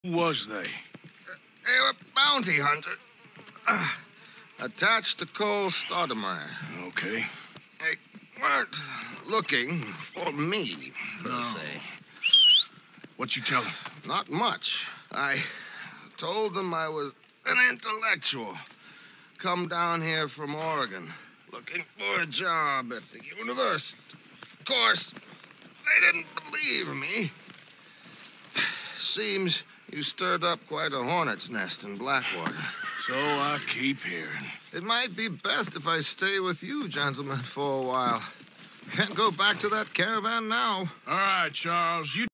Who was they? They were bounty hunter. Attached to Cole Stoudemire. Okay. They weren't looking for me, per se. What you tell them? Not much. I told them I was an intellectual. Come down here from Oregon, looking for a job at the university. Of course, they didn't believe me. Seems you stirred up quite a hornet's nest in Blackwater. So I keep hearing. It might be best if I stay with you, gentlemen, for a while. Can't go back to that caravan now. All right, Charles, you